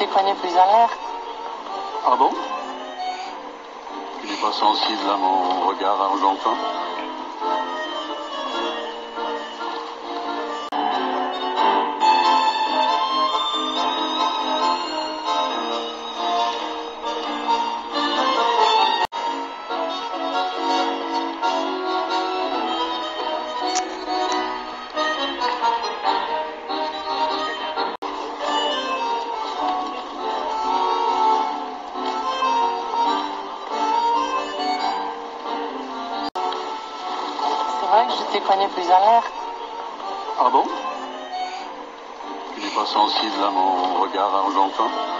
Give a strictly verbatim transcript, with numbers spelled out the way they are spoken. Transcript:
t'ai cogné plus en l'air. Ah bon? Tu n'es pas sensible à mon regard argentin? C'est vrai que je t'ai cogné plus en l'air. Ah bon? Tu n'es pas sensible à mon regard argentin?